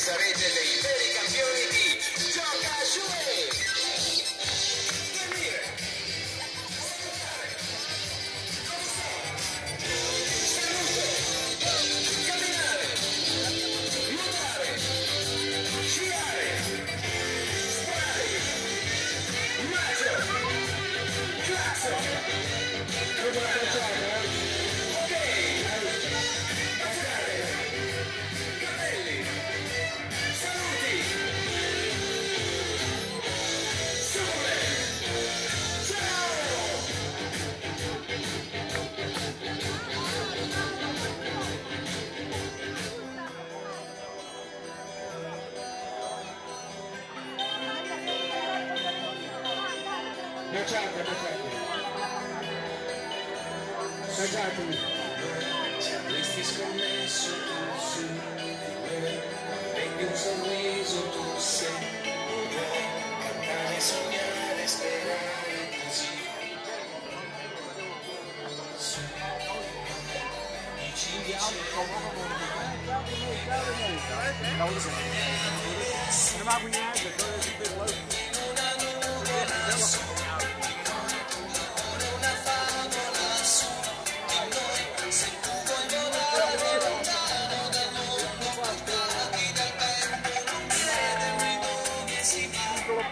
sarete dei veri campioni di Gioca Jouet! Dormire, salute, camminare, nuotare, sciare, sparare, maggio, claxon, ok, passare, capelli, saluti, sole, ciao! Baciatemi. Se avresti scommesso tu su di me, prendi un sorriso tu sei, cantare, sognare, sperare così. Su, dici una nuvola su, una favola su di noi, se tu vuoi volare lontano dal mondo, portati dal vento, non credermi dove si va.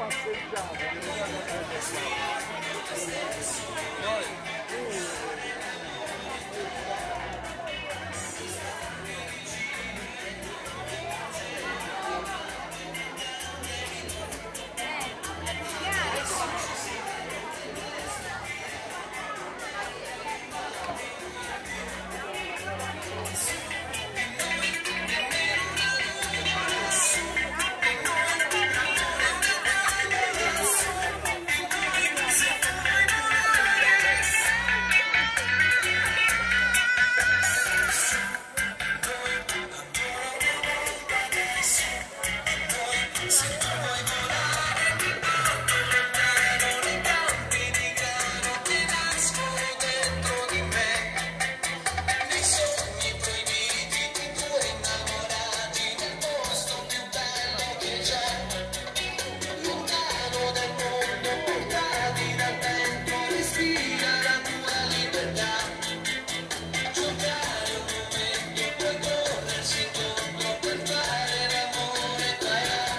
Se tu vuoi volare lontano nei campi di grano che nascono dentro di me, nei sogni proibiti di due innamorati nel posto più bello che c'è, lontano dal mondo, portati dal vento, respira la tua libertà, giocare un momento, puoi corrersi incontro per fare l'amore tra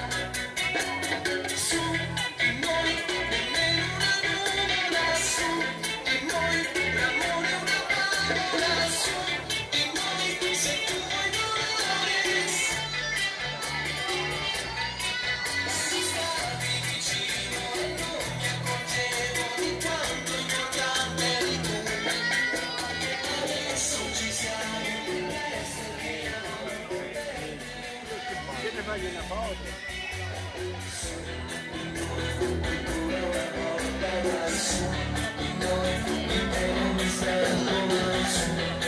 su di noi, nemmeno una nuvola su di noi, l'amore è una parola su di noi, se tu vuoi volare. Si stavi vicino e non mi accorgevo di quanto importante eri tu. Adesso ci siamo, resta via. Siete fagli una foto. Su di noi, nemmeno mi stanno su.